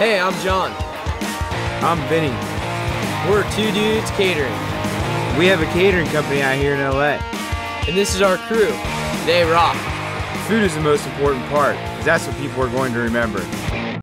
Hey, I'm John. I'm Vinny. We're Two Dudes Catering, We have a catering company out here in LA. and this is our crew. They rock. Food is the most important part, because that's what people are going to remember.